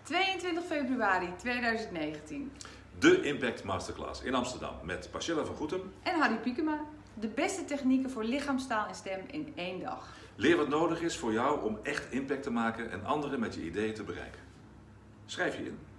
22 februari 2019. De Impact Masterclass in Amsterdam met Marcella van Goetem En Harry Piekema. De beste technieken voor lichaamstaal en stem in 1 dag. Leer wat nodig is voor jou om echt impact te maken en anderen met je ideeën te bereiken. Schrijf je in.